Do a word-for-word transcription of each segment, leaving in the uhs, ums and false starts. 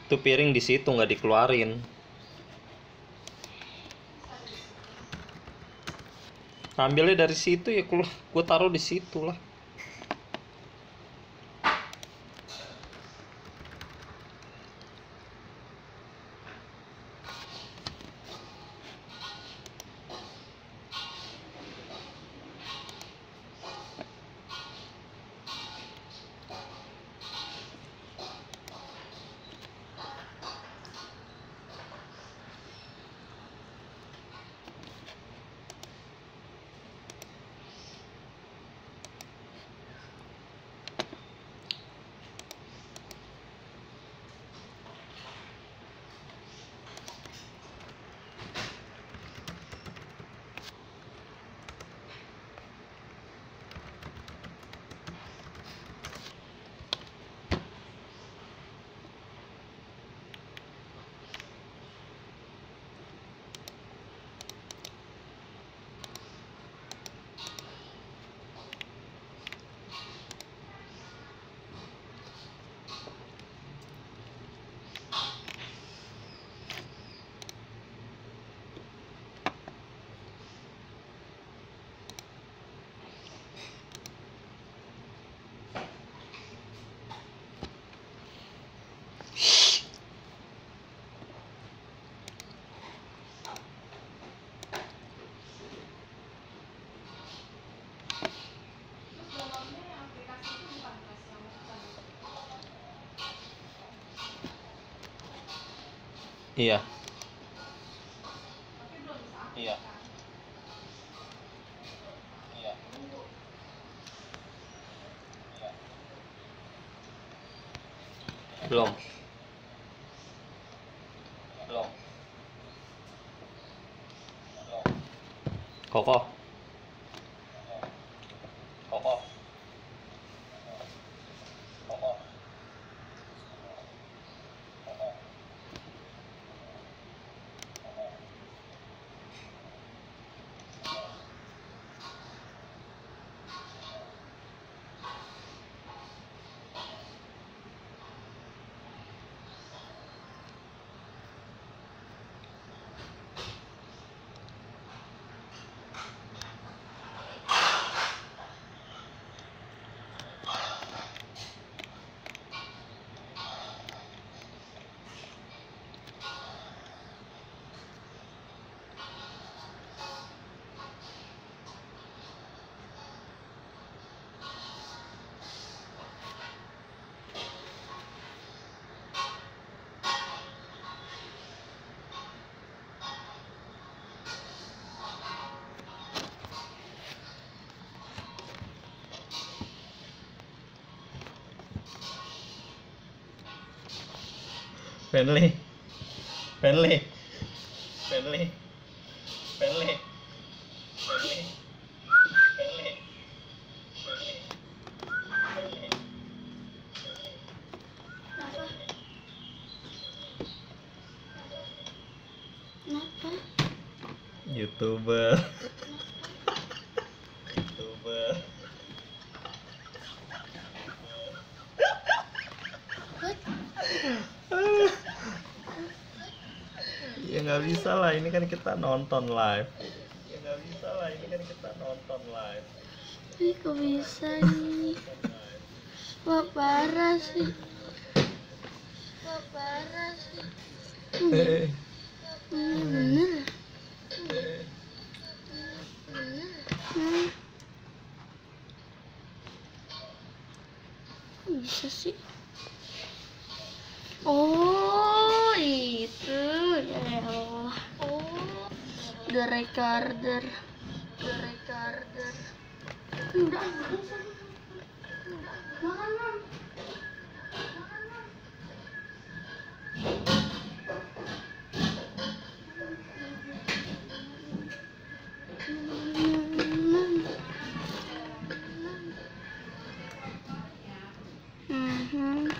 Itu piring di situ nggak dikeluarin. Ambilnya dari situ ya, gue taruh di situ lah. Iya. Iya. Iya. Belum. Belum. Kokoh. Kokoh. Kokoh. Friendly. Friendly. Friendly. Friendly. Friendly. Friendly. Friendly. Kenapa? YouTuber. YouTuber. Ya nggak bisa lah, ini kan kita nonton live. Ya nggak bisa lah, ini kan kita nonton live. Ih, kok bisa nih? Wah, parah sih. Wah, parah sih. Eh, Bener, bener. Bener. Hmm. Kok bisa sih? Oh, itu ya Allah. Oh, the recorder, the recorder. Udah, makan mam. Mhm.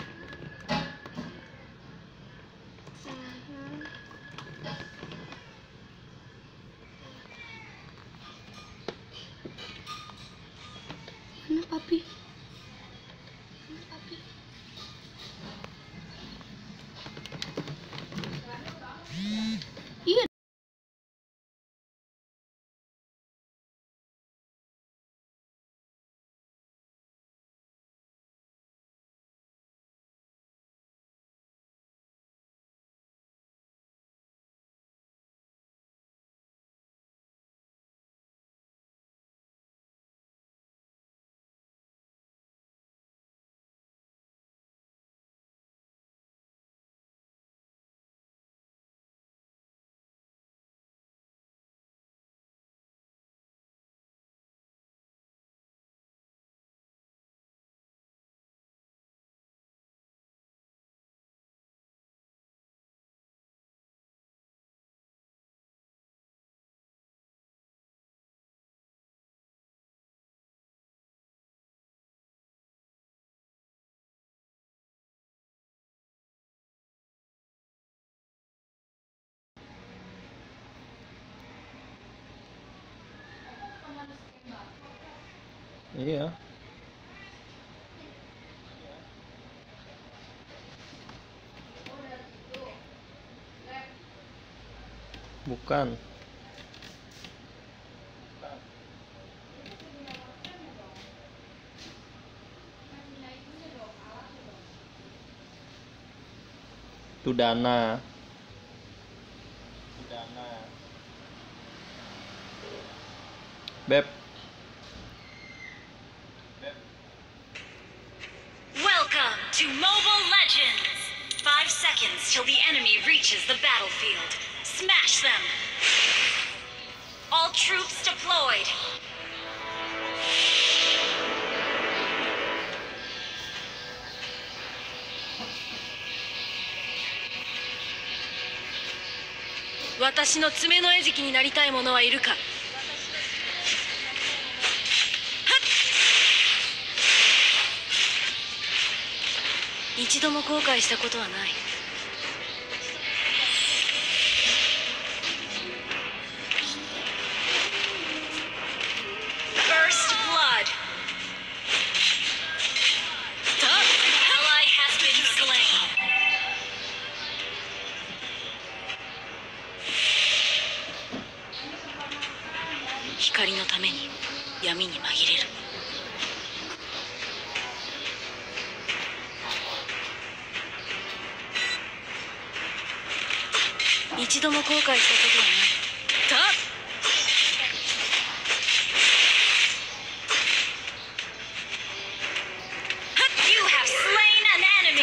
Iya. Bukan. Itu dana. Beb. Welcome to Mobile Legends! Five seconds till the enemy reaches the battlefield. Smash them! All troops deployed! Watashi no tsume no ejikiになりたい者はいるか? 一度も後悔したことはない。First blood. An ally has been slain. 光のために闇に紛れる。一度も後悔したことはない。You have slain an enemy.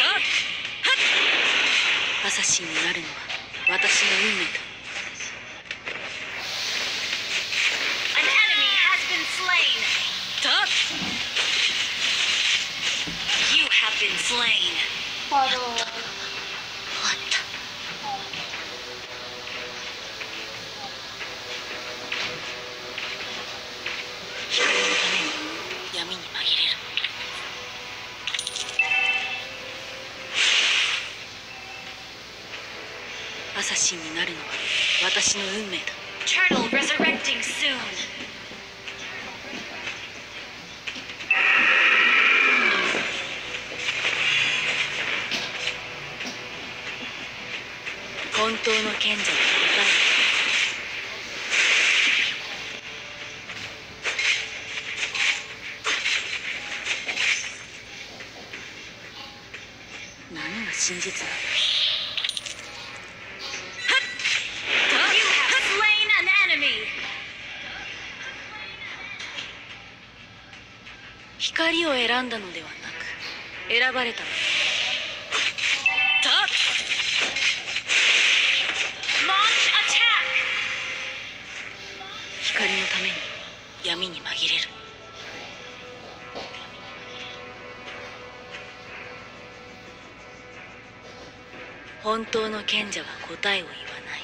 アサシンになるのは私の運命だ。An enemy has been slain. You have been slain. Aduh. 闇に紛れる。アサシンになるのは私の運命だ。Turtle resurrecting soon. 本当の賢者は答え。何が真実なの? You have slain an enemy. 光を選んだのではなく選ばれたのだ。Launch attack. 光のために闇に紛れる。本当の賢者は答えを言わない。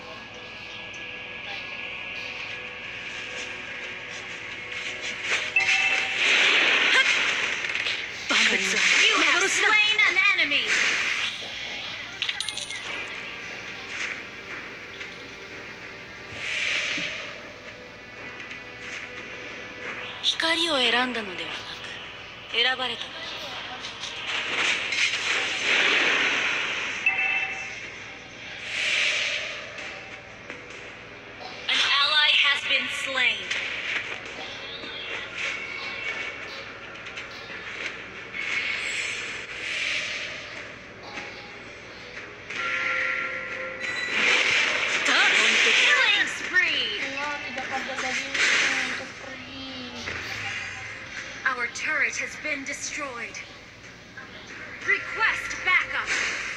万物は幻だ。光を選んだのではなく選ばれたのだ。Slain. Killing spree. Our turret has been destroyed. Request backup.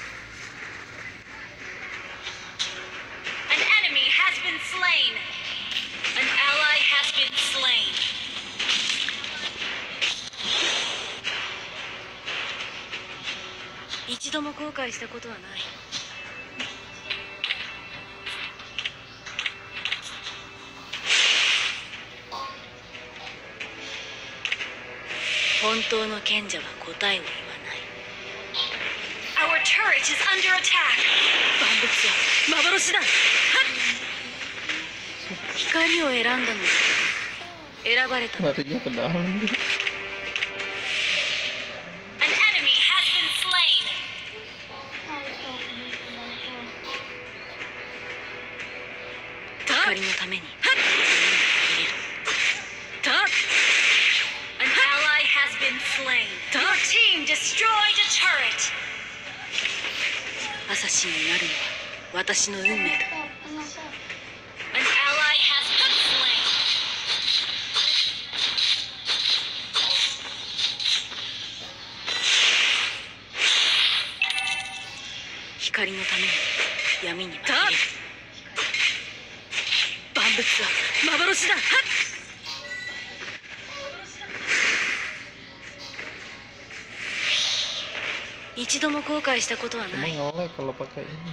An enemy has been slain. An ally has been slain. 一度も後悔したことはない。本当の賢者は答えを言わない。Our turret is under attack. 万物は幻だ。光を選んだのだ。 選ばれた。 Larinya ke dalam. An enemy has been slain. 光のために。An ally has been slain. Your team destroyed a turret. アサシンになるのは私の運命だ。An ally has been slain. 光のために闇に紛れる。万物は幻だ。一度も後悔したことはな Cuma い。 nge-lag kalau pakai ini.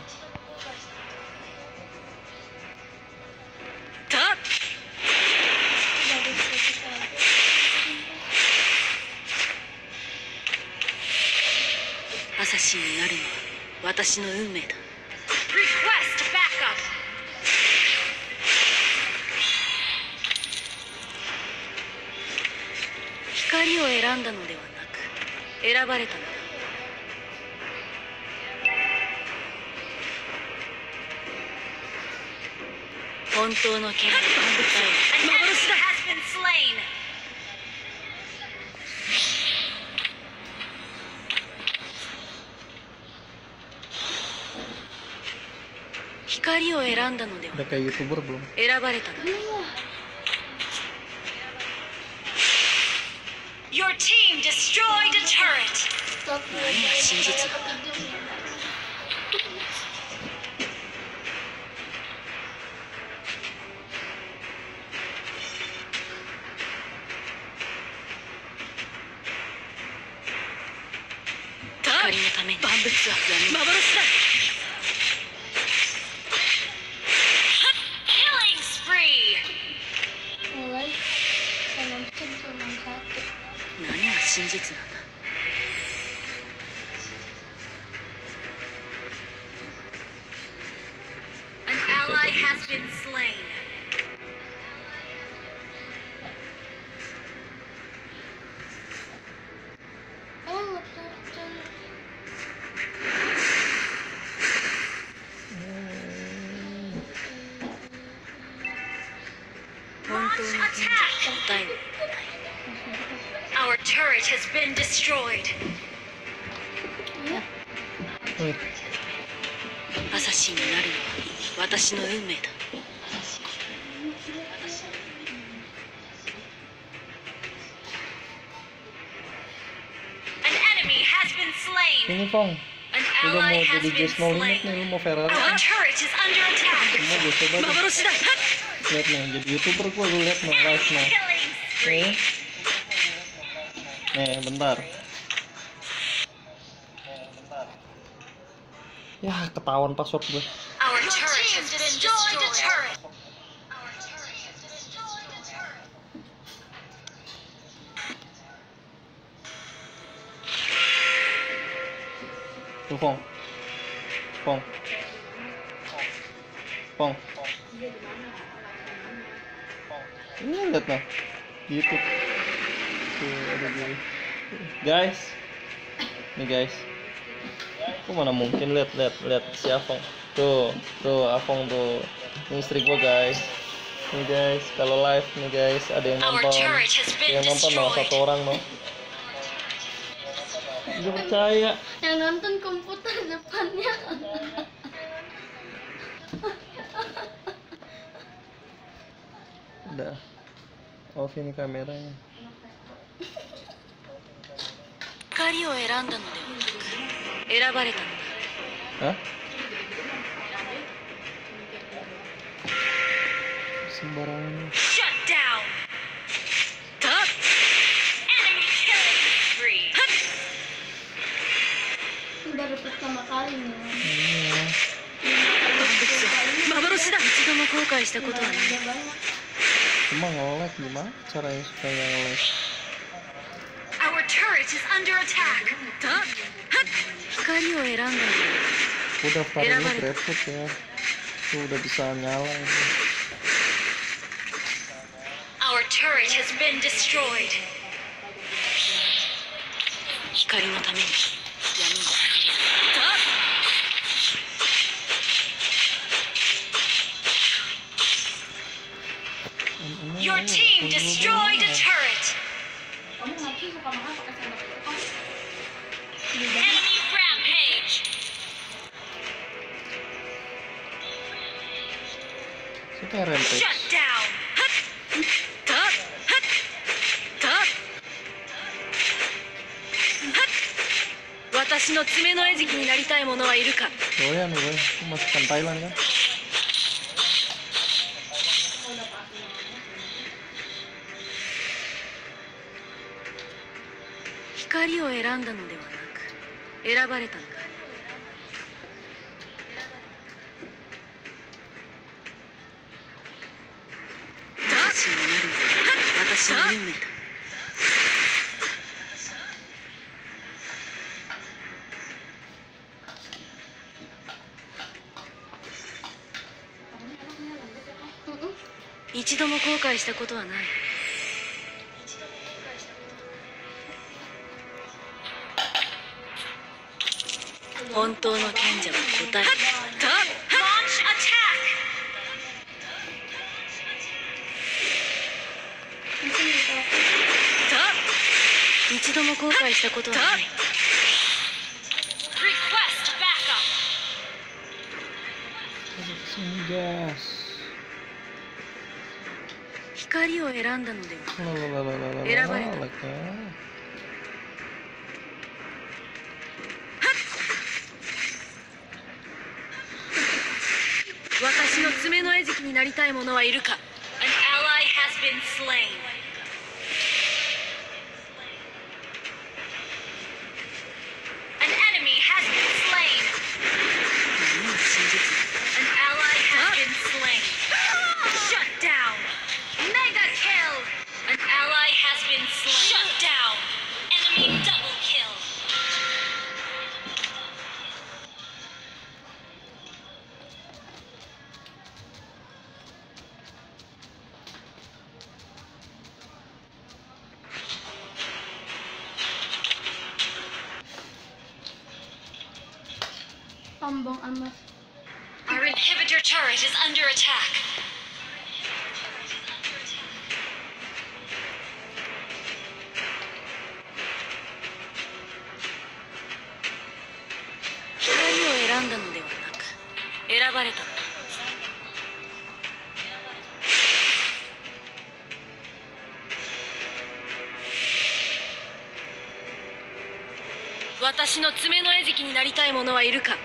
アサシンになるのは私の運命だ。Request backup. 光を選んだのではなく選ばれたのだ。本当の剣は幻だ。光を選んだのでは Udah kayak YouTuber belum? 選ばれたのだ。Your team destroyed a turret. 何が真実なんだ。光のために万物は闇幻だ。Killing spree. 何が真実なんだ。An ally has been slain. Our turret has been destroyed. アサシンになるのは私の運命だ。An enemy has been slain. Ini Fong, An udah mau ally has jadi been Jess No Limit slain. nih, lu mau Ferrari. Our turret is under attack. Semua gue coba deh. 幻だ。 Lihat nih, jadi YouTuber gue, lu lihat nih, live nih. Killing spree. Nih, nih, bentar. Ya, ketahuan password gue. Our turret has been destroyed. A turret. Our turret has destroyed a turret. Tuh, Fong. Fong. Fong. Ini lihat nah, di YouTube. Tuh, ada di. Guys. Nih guys. Kok mana mungkin lihat lihat lihat si Afong. Tuh, tuh Afong tuh. Ini istri gua guys. Nih guys, kalau live nih guys, ada yang nonton. Yang nonton loh, satu orang loh. Gak percaya. Yang nonton komputer depannya. Udah. Off ini kameranya. 光を選んだのではなく選ばれたのだ。 Hah? Sembarangan. Shut down. Top. Enemy killing spree. Baru pertama kali nih. Iya. 幻だ。一度も後悔したことはない。 Udah banyak. Cuma nge-lag gimana caranya supaya nge-lag? Our turret is under attack. Top. 光を選んだので。 Aku daftarin ini GrabFood ya. Tuh udah bisa nyala ini. Our turret has been destroyed. 光のために闇を避ける。 Your team destroyed a turret. Enemy rampage. Siapa yang rampage? Shut down. Tup, tup, tup. 私の爪の餌食になりたい者はいるか? Doyan, doyan. Masukkan Thailand kan? 光を選んだのではなく選ばれたのか。私になるのは私の運命だ。一度も後悔したことはない。本当の賢者は答える。Launch attack! 一度も後悔したことはない。Request backup! Gas. 光を選んだのでは選ばれた。私の爪の餌食になりたい者はいるか? An ally has been slain. An enemy has been slain. An ally has been slain. Shut down. Mega kill. An ally has been slain. Shut down. Enemy double kill. Pambong amas. Our inhibitor turret is under attack. Hikariを選んだのではなく選ばれたのだ。私の爪の餌食になりたい者はいるか?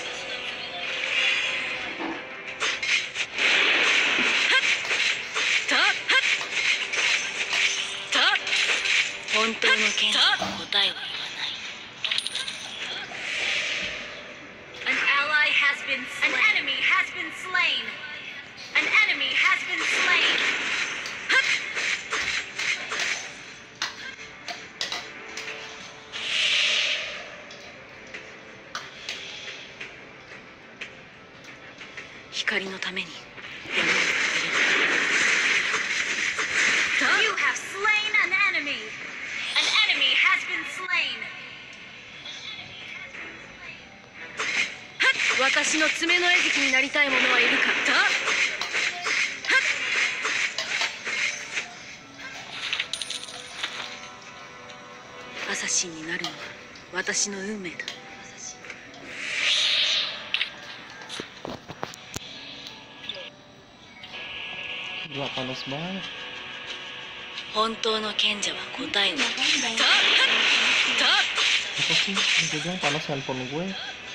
本当の賢者は答えを言わない。An ally has been slain. An enemy has been slain. An enemy has been slain. 光のために闇を避ける。You have slain an enemy. An enemy has been slain. 私の爪の餌食になりたい者はいるか? アサシンになるのは私の運命だ。 Gila panas banget. 本当の賢者は答えを言わない。 Apa sih? Gue bilang panas handphone gue.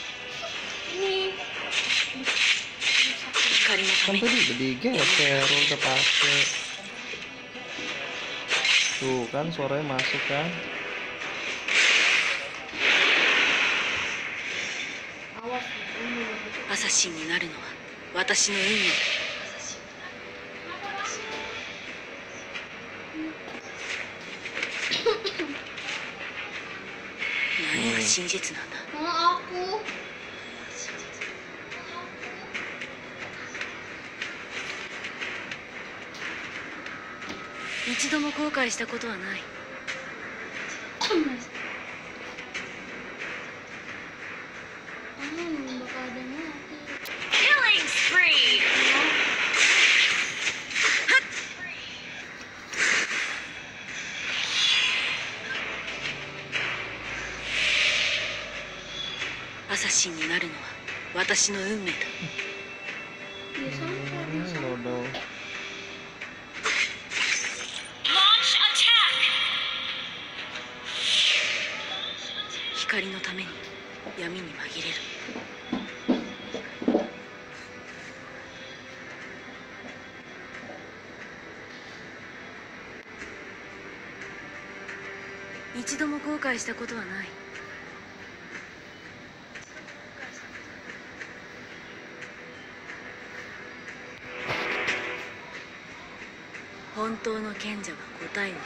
Kan tadi udah digeser, udah pakai. Tuh kan suaranya masuk kan. アサシンになるのは私の運命だ。何が真実なんだ? Mga ako. 一度も後悔したことはない。 Ano, baka din na. Killing spree! アサシンになるのは私の運命だ。 Yes, ang sabi Hmm, sa Lodo. Launch attack! 光のために闇に紛れる。一度も後悔したことはない。本当の賢者は答えを言わ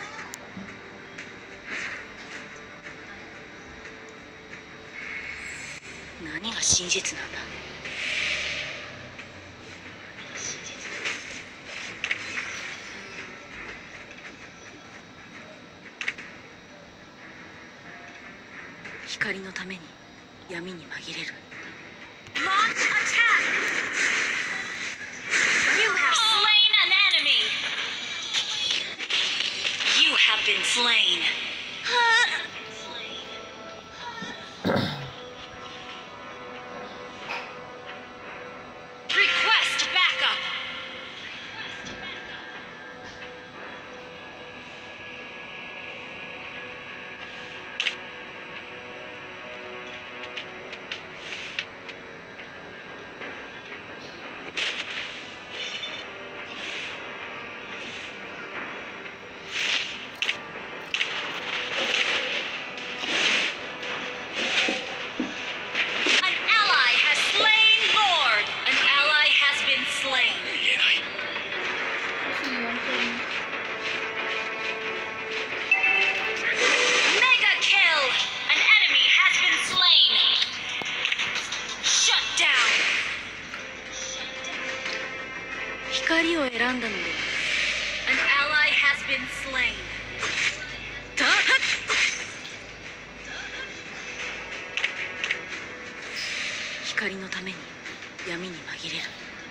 ない。何が真実なんだ。光のために闇に紛れる。Launch attack! You have slain an enemy! You have been slain. Request backup. An ally has slain Lord. An ally has been slain. kasi yun. Mega kill! An enemy has been slain. Shut down. 光を選んだので。An ally has been slain. 光のために闇に紛れる。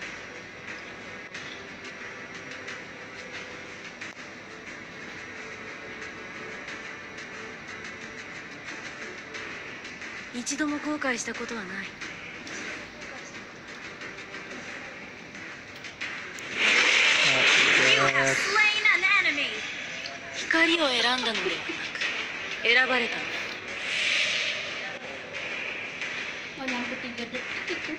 一度も後悔したことはない。You have slain an enemy. 光を選んだのではなく選ばれたの。 Walang kutiga dito.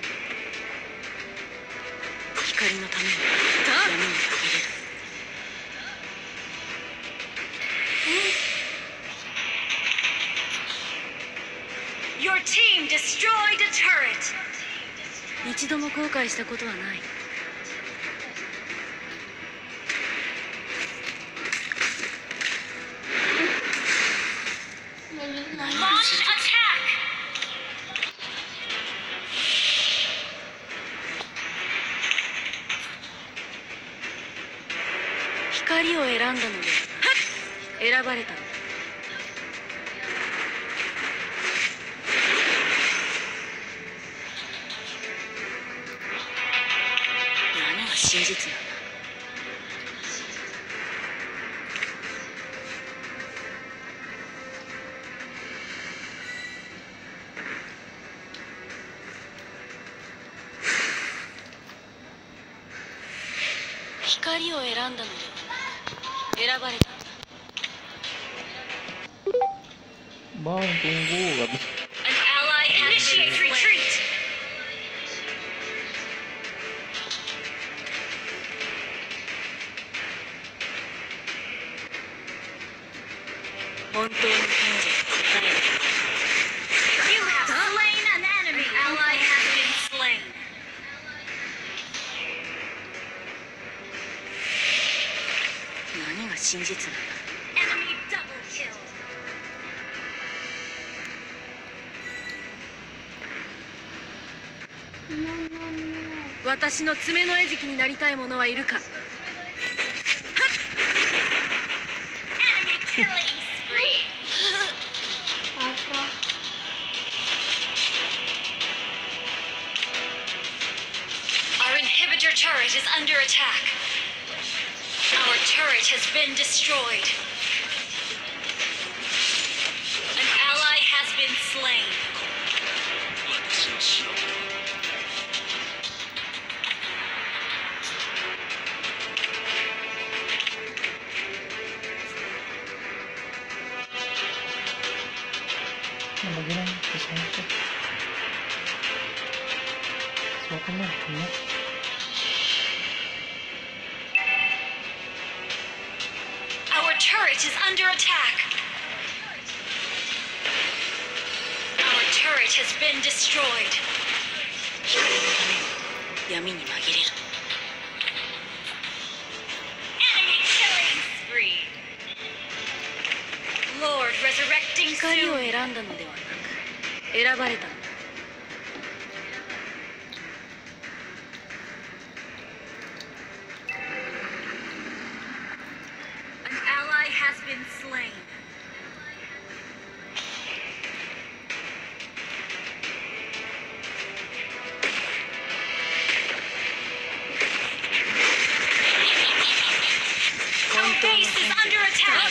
光のために闇に紛れる。Your team destroyed a turret. 一度も後悔したことはない。Launch attack. 光を選んだので選ばれたの。何が真実なんだ。光を選んだのではなく選ばれたんだ。 Bang, tunggu. Gabi. An ally has initiate retreat. You have slain an enemy. An ally has been slain. 何が真実なんだ。Enemy double kill. 私の爪の餌食になりたい者はいるか。 killing spree. Afra. Our inhibitor turret is under attack. Our turret has been destroyed. An ally has been slain. Lagyan lang. Kasama ko. Suwakan mo. Ano? Our turret is under attack. Our turret has been destroyed. Enemy killing spree. Lord resurrecting 光を soon. 選んだのではなく選ばれたんだ。 An ally has been slain. Our base is under attack.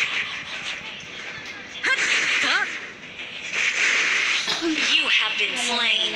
You have been slain.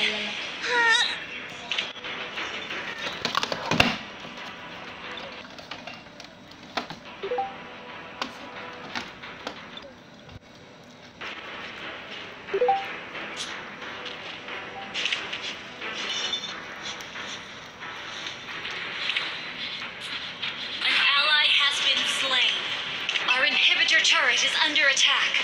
An ally has been slain. Our inhibitor turret is under attack.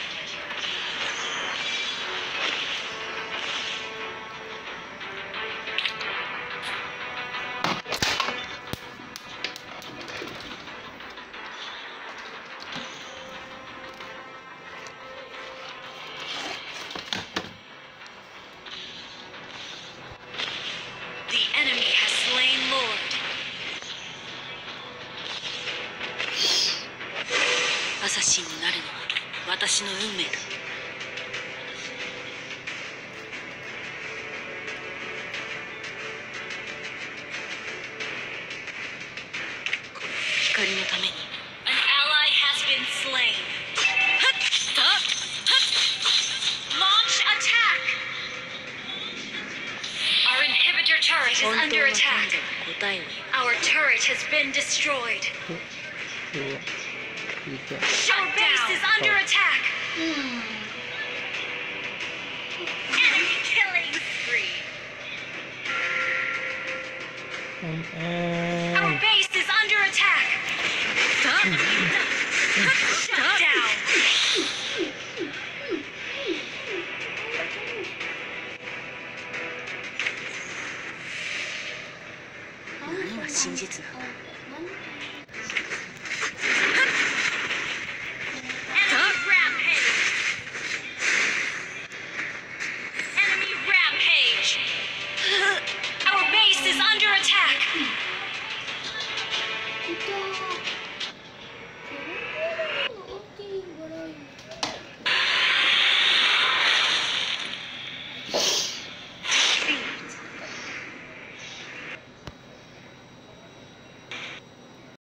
The enemy has slain Lord. アサシンになるのは私の運命だ。光のために。 An ally has been slain. Launch attack. Our inhibitor turret is 本当 under の attack. 賢者は答えを言う。 Our turret has been destroyed. そう。いいか。 Our base is under attack. Hmm. Enemy killing spree. And, Our and base is under attack. Shut